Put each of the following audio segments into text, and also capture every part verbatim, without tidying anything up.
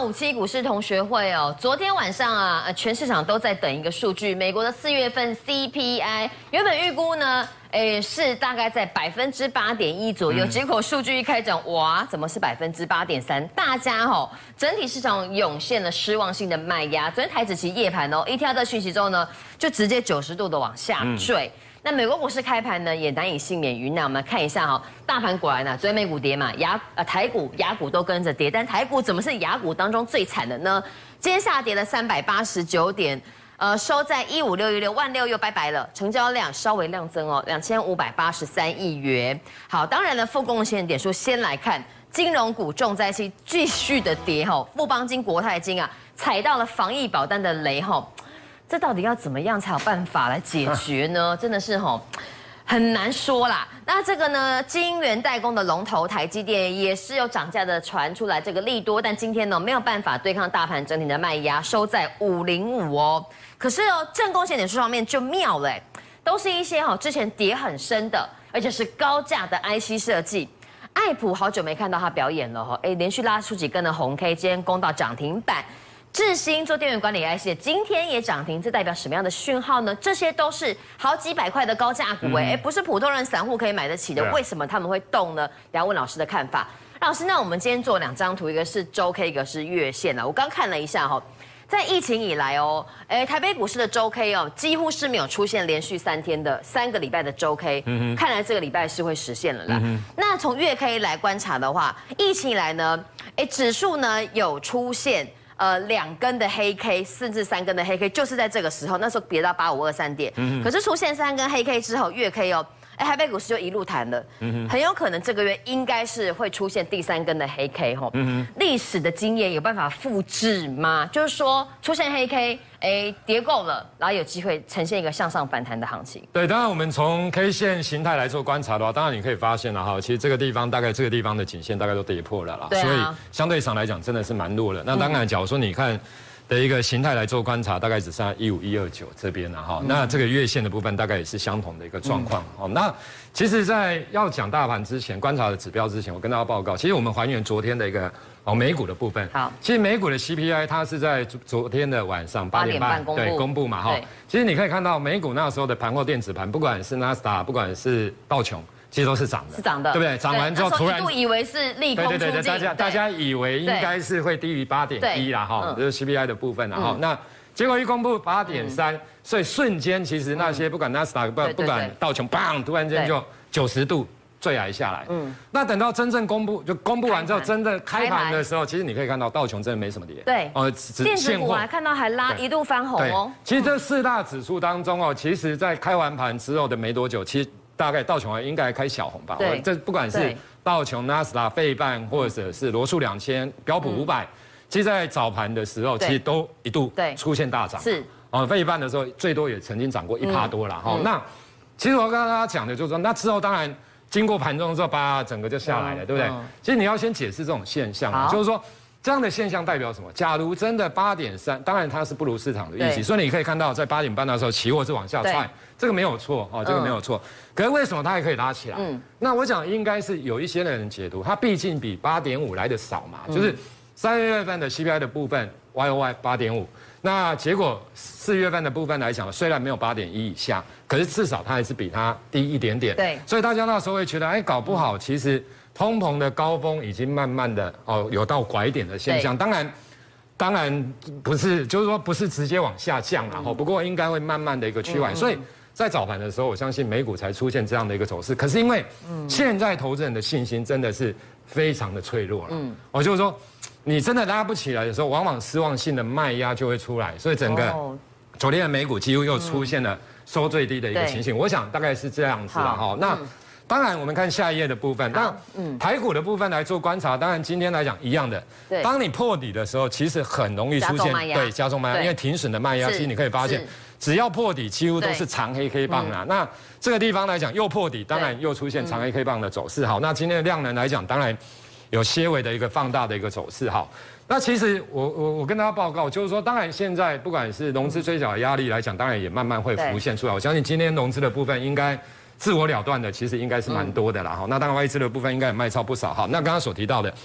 五七股市同学会哦，昨天晚上啊，呃，全市场都在等一个数据，美国的四月份 C P I 原本预估呢，诶是大概在百分之八点一左右，嗯、结果数据一开讲，哇，怎么是百分之八点三？大家哦，整体市场涌现了失望性的卖压。昨天台指期夜盘哦，一听到这讯息之后呢，就直接九十度的往下坠。嗯那美国股市开盘呢，也难以幸免于难。我们看一下哈、哦，大盘果然呢、啊，昨天美股跌嘛，雅呃台股、雅股都跟着跌，但台股怎么是雅股当中最惨的呢？今天下跌了三百八十九点，呃，收在一五六一六万六又拜拜了，成交量稍微量增哦，两千五百八十三亿元。好，当然了，负贡献点数先来看，金融股重灾区继续的跌哈、哦，富邦金、国泰金啊，踩到了防疫保单的雷哈、哦。这到底要怎么样才有办法来解决呢？真的是吼很难说啦。那这个呢，晶圆代工的龙头台积电也是有涨价的传出来，这个利多，但今天呢没有办法对抗大盘整体的卖压，收在五零五哦。可是哦，正贡献点数方面就妙了，都是一些哈之前跌很深的，而且是高价的 I C 设计。爱普好久没看到他表演了哈，哎，连续拉出几根的红 K， 今天攻到涨停板。智新做电源管理 I C 的今天也涨停，这代表什么样的讯号呢？这些都是好几百块的高价股哎、欸，不是普通人散户可以买得起的，为什么他们会动呢？等下问老师的看法。老师，那我们今天做两张图，一个是周 K， 一个是月线了。我刚看了一下哈，在疫情以来哦，哎，台北股市的周 K 哦，几乎是没有出现连续三天的三个礼拜的周 K，、嗯、看来这个礼拜是会实现了啦。嗯、那从月 K 来观察的话，疫情以来呢，哎，指数呢有出现。呃，两根的黑 K， 甚至三根的黑 K， 就是在这个时候，那时候跌到八五二三点。嗯、可是出现三根黑 K 之后，月 K 哦，哎，台北股市就一路弹了。嗯、很有可能这个月应该是会出现第三根的黑 K 哈、哦。嗯、历史的经验有办法复制吗？就是说出现黑 K， 哎，跌够了，然后有机会呈现一个向上反弹的行情。 对，当然我们从 K 线形态来做观察的话，当然你可以发现了哈，其实这个地方大概这个地方的颈线大概都跌破了啦， 对啊、 所以相对上来讲真的是蛮弱的。那当然，假如说你看的一个形态来做观察，大概只剩下一五一二九这边了哈。嗯、那这个月线的部分大概也是相同的一个状况。哦、嗯，那其实，在要讲大盘之前，观察的指标之前，我跟大家报告，其实我们还原昨天的一个。哦，美股的部分， 好， 其实美股的 C P I 它是在昨天的晚上八点半对公布嘛哈。其实你可以看到美股那时候的盘后电子盘，不管是纳斯达，不管是道琼，其实都是涨的， 是涨的， 对不对？涨完之后突然， 一度以为是利空出尽， 对对对，大家大家以为应该是会低于八点一啦哈，就是 C P I 的部分啦哈。那结果一公布八点三，所以瞬间其实那些不管纳斯达不不管道琼，砰，突然间就九十度。坠崖下来，嗯，那等到真正公布，就公布完之后，真的开盘的时候，其实你可以看到道琼真的没什么跌， 对，哦，电子股还看到还拉一度翻红哦。 其实这四大指数当中哦，其实在开完盘之后的没多久，其实大概道琼应该开小红吧， 对， 这不管是道琼、纳斯达、费半，或者是罗素两千、标普五百，其实在早盘的时候，其实都一度出现大涨， 是， 哦，费半的时候最多也曾经涨过一趴多了哈。那其实我刚刚大家讲的就是说，那之后当然。经过盘中之后，把整个就下来了，对不对？其实你要先解释这种现象，就是说这样的现象代表什么？假如真的八点三，当然它是不如市场的预期，所以你可以看到在八点半的时候，期货是往下踹，这个没有错哦，这个没有错。可是为什么它还可以拉起来？嗯，那我想应该是有一些人解读，它毕竟比八点五来的少嘛，就是三月份的 C P I 的部分 Y O Y 八点五。那结果四月份的部分来讲，虽然没有八点一以下，可是至少它还是比它低一点点。 对， 所以大家那时候会觉得，哎，搞不好其实通膨的高峰已经慢慢的哦有到拐点的现象。当然，当然不是，就是说不是直接往下降啦，嗯、不过应该会慢慢的一个趋缓。嗯、所以在早盘的时候，我相信美股才出现这样的一个走势。可是因为现在投资人的信心真的是非常的脆弱了，嗯，我就是说。你真的拉不起来的时候，往往失望性的卖压就会出来，所以整个昨天的美股几乎又出现了收最低的一个情形。我想大概是这样子了哈。那当然，我们看下一页的部分，那台股的部分来做观察。当然，今天来讲一样的，当你破底的时候，其实很容易出现对加重卖压，因为停损的卖压，其实你可以发现，只要破底，几乎都是长黑 K 棒啦。那这个地方来讲又破底，当然又出现长黑 K 棒的走势。好，那今天的量能来讲，当然。有些微的一个放大的一个走势哈，那其实我我我跟大家报告，就是说，当然现在不管是融资追缴的压力来讲，当然也慢慢会浮现出来。我相信今天融资的部分应该自我了断的，其实应该是蛮多的啦哈。那当然外资的部分应该也卖超不少哈。那刚刚所提到的，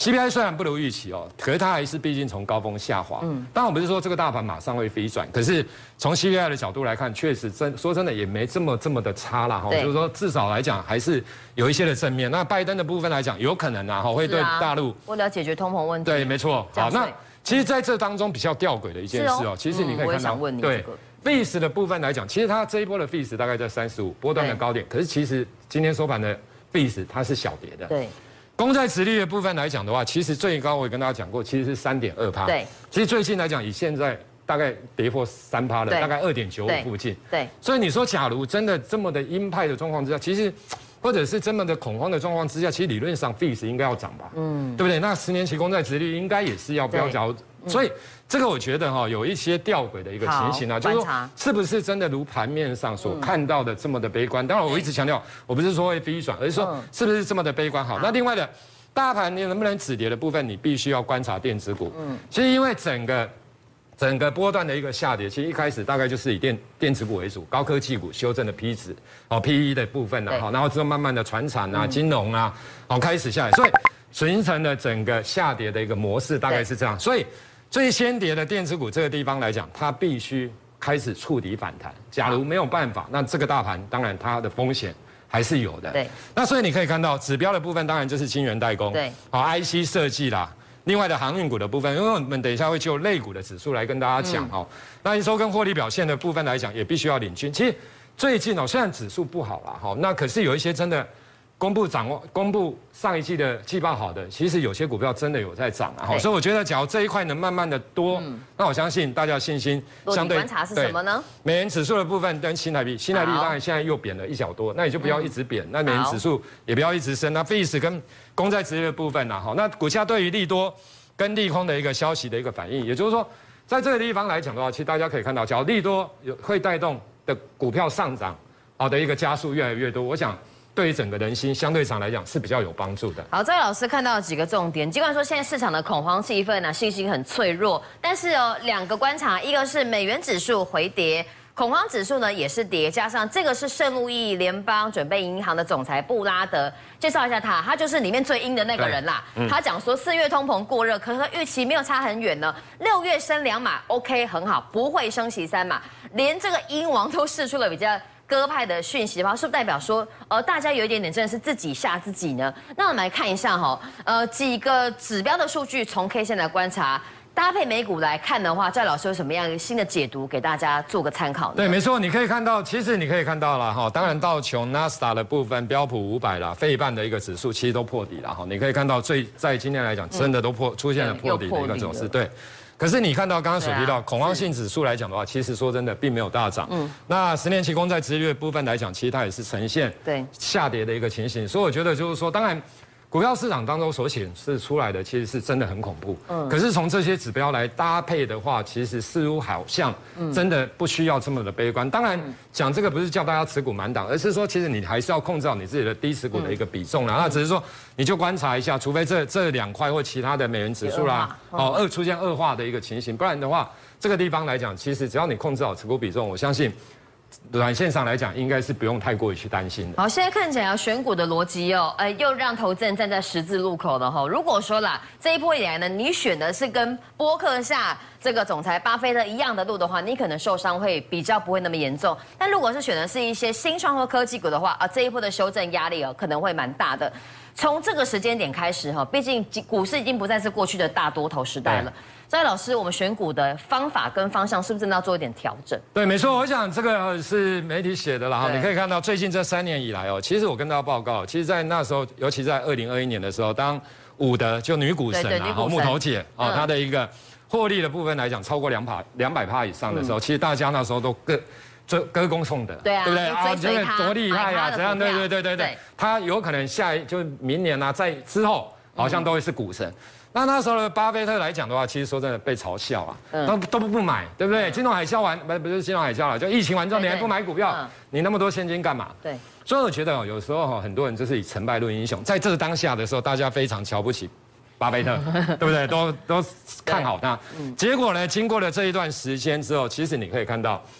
C P I 虽然不如预期哦，可是它还是毕竟从高峰下滑。嗯，当然我不是说这个大盘马上会飞转，可是从 C P I 的角度来看，确实真说真的也没这么这么的差啦哈。就是说至少来讲还是有一些的正面。那拜登的部分来讲，有可能啊哈会对大陆为了解决通膨问题。 对，没错。好，那其实在这当中比较吊诡的一件事哦，其实你可以看到，对 F E S 的部分来讲，其实它这一波的 F E S 大概在三十五波段的高点，可是其实今天收盘的 F E S 它是小跌的。 对。 公债殖利率的部分来讲的话，其实最高我也跟大家讲过，其实是三点二趴。 对， 其实最近来讲，以现在大概跌破三趴了，大概二点九五附近。 对， 所以你说，假如真的这么的鹰派的状况之下，其实或者是这么的恐慌的状况之下，其实理论上 F E S 应该要涨吧？嗯，对不对？那十年期公债殖利率应该也是要飙涨。所以这个我觉得哈，有一些吊诡的一个情形啊，就是说是不是真的如盘面上所看到的这么的悲观？当然，我一直强调，我不是说会飞转，而是说是不是这么的悲观？好，那另外的。大盘你能不能止跌的部分，你必须要观察电子股。嗯，其实因为整个整个波段的一个下跌，其实一开始大概就是以电电子股为主，高科技股修正的 P 值，哦 P E 的部分呢，好，然后之后慢慢的传产啊、金融啊，好开始下来，所以形成了整个下跌的一个模式，大概是这样。所以最先跌的电子股这个地方来讲，它必须开始触底反弹。假如没有办法，那这个大盘当然它的风险还是有的。 对， 那所以你可以看到指标的部分，当然就是晶圆代工， 对， 好 I C 设计啦。另外的航运股的部分，因为我们等一下会就类股的指数来跟大家讲哦。那营收跟获利表现的部分来讲，也必须要领军。其实最近哦，虽然指数不好啦，哈，那可是有一些真的公布掌握公布上一季的季报好的，其实有些股票真的有在涨啊。所以我觉得，假如这一块能慢慢的多，那我相信大家信心相对。 观察是什么呢？ 美元指数的部分跟新台币，新台币当然现在又贬了一小多，那你就不要一直贬，那美元指数也不要一直升。那 F E S 跟公债殖利率的部分呐，好，那股价对于利多跟利空的一个消息的一个反应，也就是说，在这个地方来讲的话，其实大家可以看到，只要利多有会带动的股票上涨，好的一个加速越来越多，我想对于整个人心相对上来讲是比较有帮助的。 好，这位老师看到几个重点，尽管说现在市场的恐慌气氛啊，信心很脆弱，但是哦，两个观察，一个是美元指数回跌。恐慌指数呢也是跌，加上这个是圣路易联邦准备银行的总裁布拉德，介绍一下他，他就是里面最鹰的那个人啦。嗯、他讲说四月通膨过热，可是预期没有差很远呢。六月升两码 ，OK 很好，不会升息三码，连这个鹰王都释出了比较鸽派的讯息的话，是不是代表说，呃，大家有一点点真的是自己吓自己呢？那我们来看一下哈，呃，几个指标的数据，从 K 线来观察。搭配美股来看的话，赵老师有什么样一个新的解读给大家做个参考呢？ 对，没错，你可以看到，其实你可以看到了哈，当然道琼、纳斯达的部分、标普五百啦、费半的一个指数，其实都破底了哈。你可以看到最在今天来讲，真的都破、嗯、出现了破底的一个走势，对。可是你看到刚刚所提到、啊、恐慌性指数来讲的话，其实说真的并没有大涨。嗯。那十年期公债殖利率的部分来讲，其实它也是呈现对下跌的一个情形，所以我觉得就是说，当然。股票市场当中所显示出来的，其实是真的很恐怖。嗯，可是从这些指标来搭配的话，其实似乎好像真的不需要这么的悲观。当然，讲这个不是叫大家持股满档，而是说，其实你还是要控制好你自己的低持股的一个比重啦。那只是说，你就观察一下，除非这这两块或其他的美元指数啦，哦，恶出现恶化的一个情形，不然的话，这个地方来讲，其实只要你控制好持股比重，我相信。短线上来讲，应该是不用太过于去担心的。 好，现在看起来选股的逻辑哦，呃，又让投资人站在十字路口了哈。如果说啦，这一波以来呢，你选的是跟波克夏这个总裁巴菲特一样的路的话，你可能受伤会比较不会那么严重。但如果是选的是一些新创或科技股的话，啊，这一波的修正压力哦，可能会蛮大的。从这个时间点开始哈，毕竟股市已经不再是过去的大多头时代了。所以老师，我们选股的方法跟方向是不是真的要做一点调整？ 对，没错，我想这个是媒体写的啦哈。你可以看到最近这三年以来哦，其实我跟大家报告，其实，在那时候，尤其在二零二一年的时候，当伍德就女股神啊，木头姐啊，她的一个获利的部分来讲，超过两趴两百趴以上的时候，其实大家那时候都各。就歌功颂德， 对啊， 对不对啊？ 这个多厉害啊！怎样？对对对对对，他有可能下一就明年啊，在之后好像都会是股神。那那时候的巴菲特来讲的话，其实说真的被嘲笑啊，都都不不买，对不对？金融海啸完不不是金融海啸了，就疫情完之后你还不买股票，你那么多现金干嘛？ 对， 所以我觉得哦，有时候哈，很多人就是以成败论英雄，在这个当下的时候，大家非常瞧不起。巴菲特，对不对？都都看好他。结果呢，经过了这一段时间之后，其实你可以看到。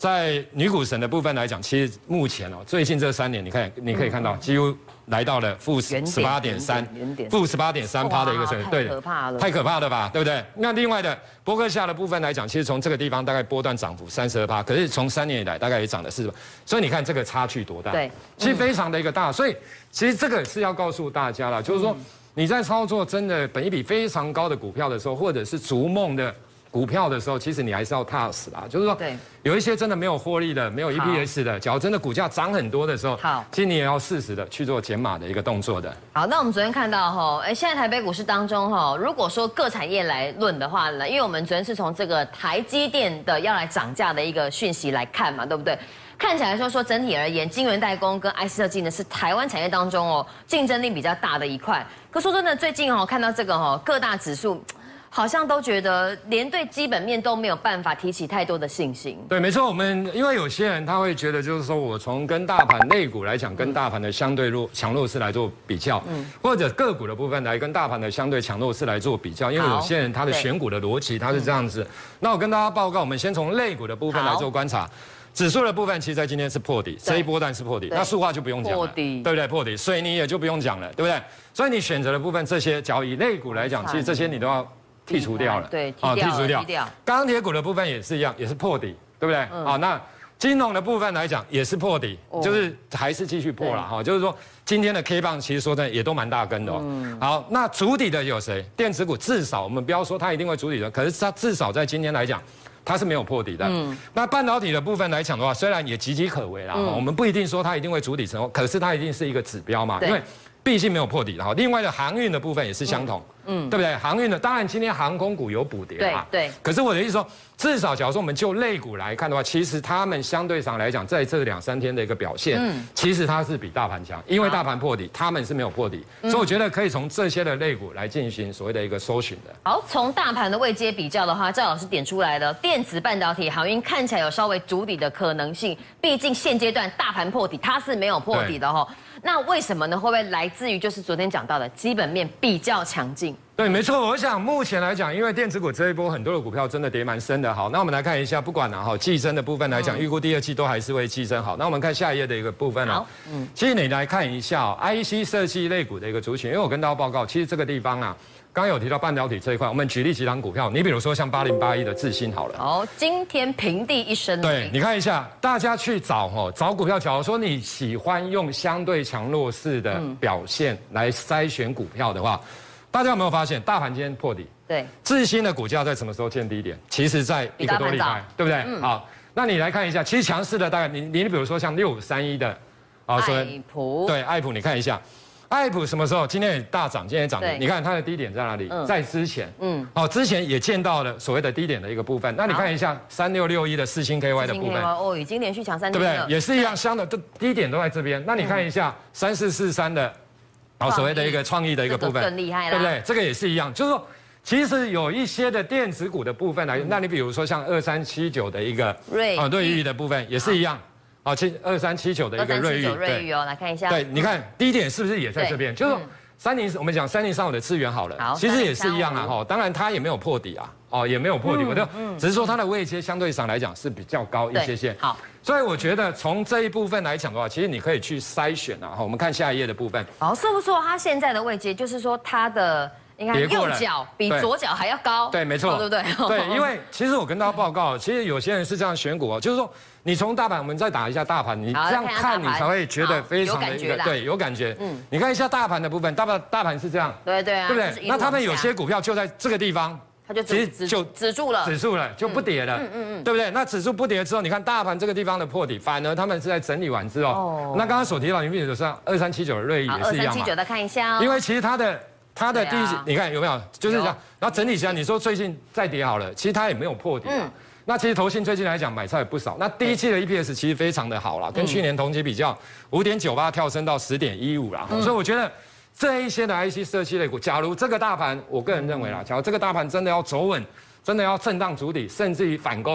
在女股神的部分来讲，其实目前哦，最近这三年，你看你可以看到，几乎来到了负十八点三，负十八点三趴的一个水平，对， 太可怕了， 太可怕了吧，对不对？那另外的波克夏的部分来讲，其实从这个地方大概波段涨幅三十二趴，可是从三年以来大概也涨了四十，所以你看这个差距多大？对，其实非常的一个大，所以其实这个是要告诉大家了，就是说你在操作真的本益比非常高的股票的时候，或者是逐梦的股票的时候，其实你还是要踏实啦。就是说，有一些真的没有获利的，没有 E P S 的，假如真的股价涨很多的时候，好，其实你也要适时的去做减码的一个动作的。 好，那我们昨天看到哈，哎，现在台北股市当中哈，如果说各产业来论的话呢，因为我们昨天是从这个台积电的要来涨价的一个讯息来看嘛，对不对？看起来说说整体而言，晶圆代工跟 I C 设计呢是台湾产业当中哦竞争力比较大的一块。可说真的，最近哦看到这个哦各大指数。好像都觉得连对基本面都没有办法提起太多的信心。 对，没错，我们因为有些人他会觉得，就是说我从跟大盘类股来讲，跟大盘的相对弱强弱势来做比较，嗯，或者个股的部分来跟大盘的相对强弱势来做比较。因为有些人他的选股的逻辑他是这样子。那我跟大家报告，我们先从类股的部分来做观察。指数的部分，其实在今天是破底，这一波段是破底，那塑化就不用讲了，对不对？破底，水泥也就不用讲了，对不对？所以你选择的部分，这些，假如以类股来讲，其实这些你都要。剔除掉了， 对，啊，剔除掉。 钢铁股的部分也是一样，也是破底，对不对？嗯、好，那金融的部分来讲也是破底，哦、就是还是继续破了哈。就是说今天的 K 棒其实说真的也都蛮大根的、哦。嗯、好，那筑底的有谁？电子股至少我们不要说它一定会筑底的，可是它至少在今天来讲。它是没有破底的。嗯，那半导体的部分来讲的话，虽然也岌岌可危啦，嗯、我们不一定说它一定会筑底成功，可是它一定是一个指标嘛，因为毕竟没有破底的哈。另外的航运的部分也是相同，嗯，对不对？航运的当然今天航空股有补跌嘛，对。可是我的意思说，至少假如说我们就类股来看的话，其实他们相对上来讲，在这两三天的一个表现，嗯，其实它是比大盘强，因为大盘破底，他们是没有破底，所以我觉得可以从这些的类股来进行所谓的一个搜寻的。 好，从大盘的位阶比较的话，赵老师点出来的电子、半导体、航运看起来有稍微筑底的可能性，毕竟现阶段大盘破底，它是没有破底的哈。那为什么呢？会不会来自于就是昨天讲到的基本面比较强劲？ 对，没错。我想目前来讲，因为电子股这一波很多的股票真的跌蛮深的。好，那我们来看一下，不管啊哈，季增的部分来讲，预估第二季都还是会季增。好，那我们看下一页的一个部分啊。嗯，其实你来看一下、哦、I C 设计类股的一个族群，因为我跟大家报告，其实这个地方啊。刚刚有提到半导体这一块，我们举例几档股票，你比如说像八零八一的智新好了。 哦，今天平地一声。 对，你看一下，大家去找哦，找股票，假如说你喜欢用相对强弱势的表现来筛选股票的话，嗯、大家有没有发现，大盘今天破底？ 对。 智新的股价在什么时候见低点？其实在一个多礼拜，对不对？嗯、好，那你来看一下，其实强势的大概你你比如说像六五三一的， 啊，爱普。 对，爱普，你看一下。爱普什么时候？今天也大涨，今天也涨停。你看它的低点在哪里？嗯、在之前，嗯，哦，之前也见到了所谓的低点的一个部分。那你看一下三六六一的四星 K Y 的部分， 哦，已经连续抢三天了，对不对？也是一样，相的，低点都在这边。那你看一下三四四三的，哦，所谓的一个创意的一个部分， 更厉害了， 对不对？这个也是一样，就是说，其实有一些的电子股的部分来，那你比如说像二三七九的一个瑞啊瑞昱的部分也是一样。好，七二三七九的一个瑞昱， 瑞昱哦，来看一下。 对，你看低点是不是也在这边？就是说三零，我们讲三零三五的资源好了，其实也是一样啊。哈，当然它也没有破底啊，哦，也没有破底，我就只是说它的位阶相对上来讲是比较高一些些。 好， 所以我觉得从这一部分来讲的话，其实你可以去筛选啊。哈，我们看下一页的部分。 好，说不错，它现在的位阶就是说它的。应该右脚比左脚还要高， 对，没错， 对不对？ 对，因为其实我跟大家报告，其实有些人是这样选股哦，就是说你从大盘，我们再打一下大盘，你这样看你才会觉得非常的一个对有感觉。嗯，你看一下大盘的部分，大盘大盘是这样， 对对啊， 对不对？那他们有些股票就在这个地方， 它就其实就止住了， 止住了就不跌了，嗯嗯嗯，对不对？那指数不跌之后，你看大盘这个地方的破底，反而他们是在整理完之后，那刚刚所提到，你比如说二三七九的瑞昱也是一样嘛，二三七九再看一下哦， 因为其实它的。它的第一，啊、你看有没有？就是这样，然后整理起来，你说最近再跌好了，其实它也没有破底、啊。嗯、那其实投信最近来讲买超也不少。那第一季的 E P S 其实非常的好啦，跟去年同期比较，五点九八跳升到十点一五啦。嗯、所以我觉得这一些的 I C 设计类股，假如这个大盘，我个人认为啦，假如这个大盘真的要走稳，真的要震荡筑底，甚至于反攻。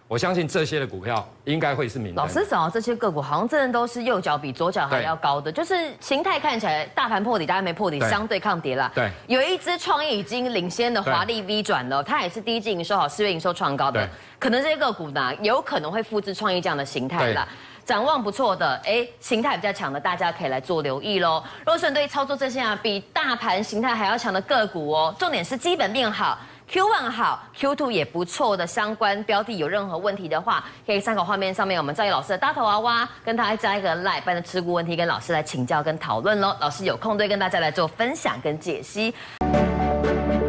我相信这些的股票应该会是名单。 老师找的这些个股，好像真的都是右脚比左脚还要高的，就是形态看起来大盘破底，大家没破底，相对抗跌啦。 对， 有一只创业已经领先的华丽 V 转了，它也是第一季营收好，四月营收创高的，可能这些个股呢，有可能会复制创意这样的形态啦。展望不错的，哎，形态比较强的，大家可以来做留意喽。如果是对操作这些啊，比大盘形态还要强的个股哦，重点是基本面好。Q 一 好 ，Q 二 也不错的相关标的，有任何问题的话，可以参考画面上面我们赵毅老师的大头娃娃，跟他加一个 LINE 办的持股问题，跟老师来请教跟讨论喽。老师有空对跟大家来做分享跟解析。